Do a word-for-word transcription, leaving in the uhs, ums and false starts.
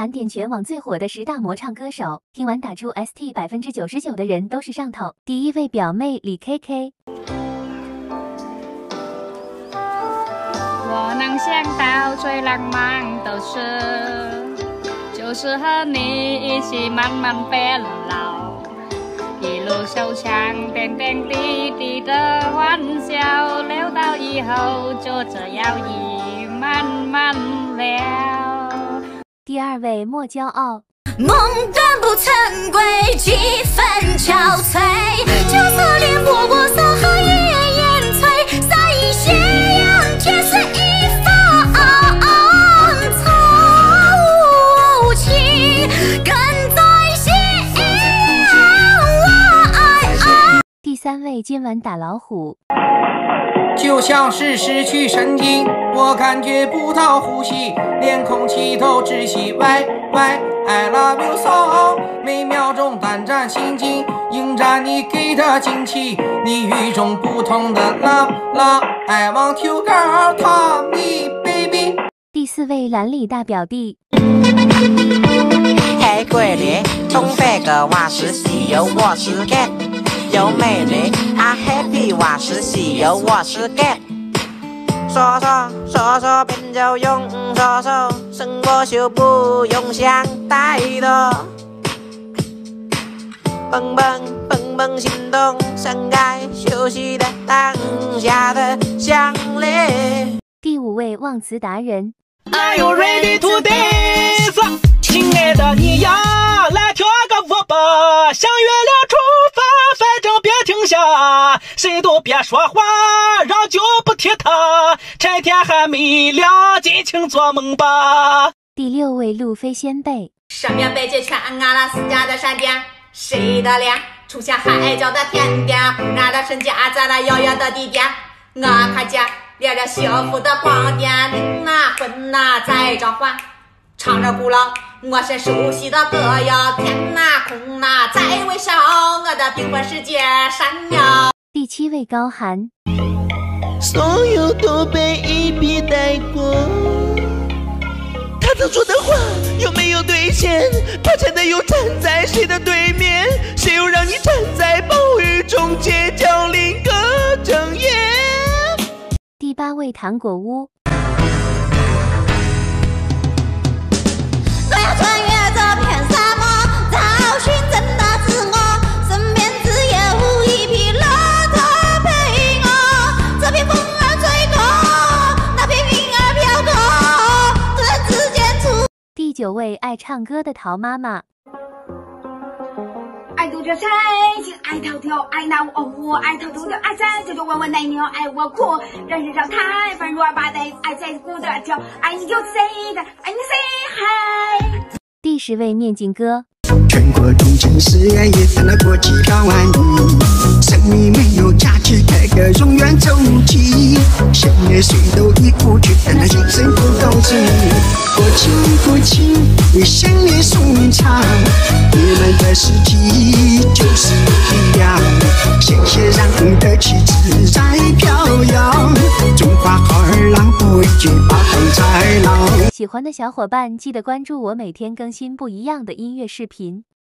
盘点全网最火的十大魔唱歌手，听完打出 S T， 百分之九十九的人都是上头。第一位表妹李 K K。 我能想到最浪漫的事，就是和你一起慢慢变老，一路手上点点滴滴的欢笑，留到以后就这样已慢慢了。 第二位莫骄傲。 梦断不成归，几分憔悴，就是连波波色和夜烟翠，三一斜阳皆是一方潮情，更在心。 第三位今晚打老虎。 就像是失去神经，我感觉不到呼吸，连空气都窒息。喂喂 I love you so， 每秒钟胆战心惊，迎战你给的惊奇，你与众不同的 love love I want you girl tell me baby。 第四位蓝里大表弟。 黑鬼脸东北个我是西游，我是 gay， 有美丽啊 happy 我是西游，我是 gay。说说说说变就用说说，生活就不用想太多。蹦蹦蹦蹦心动，盛开休息的当下的项链。 第五位忘词达人。 Are you ready to dance？ 亲爱的你呀，来跳个舞吧，向月亮出发，反正别停下，谁都别说话，让酒不踢他，趁天还没亮，尽情做梦吧。 第六位路飞仙贝。 上面北极圈，阿拉斯加的闪电，谁的脸出现海角的甜点，俺的身家在那遥远的地点，我看见烈烈幸福的光点，灵啊魂呐在召唤，唱着古老我是熟悉的歌谣，天呐空呐在微笑，我的缤纷世界闪耀。 第七位高寒。 所有都被一笔带过，他曾说的话有没有兑现？他真的又站在谁的对面？谁又让你站在暴雨中街角另个睁眼？ 第八位糖果屋。 我要穿越这片沙漠，找寻真的自我，身边只有一匹骆驼陪我，这片风儿吹过，那片云儿飘过，突然之间出。 第九位爱唱歌的陶妈妈。 爱杜着彩情，爱头头，爱那我我爱头头的爱在九九问问奶牛，爱我苦，人世上太烦，若把得爱在骨的跳，爱你就 say 的，爱你 say hi。 第十位面镜哥。 全国中城实验也成了国际高安语，生命没有假期，开个永远周期，深夜谁都已过去，但他精神不高兴。国庆国庆为深夜送唱，你们的事迹就是力量，谢谢让你的旗帜在飘扬，中华好儿郎不畏惧，八方豺狼。 喜欢的小伙伴记得关注我，每天更新不一样的音乐视频。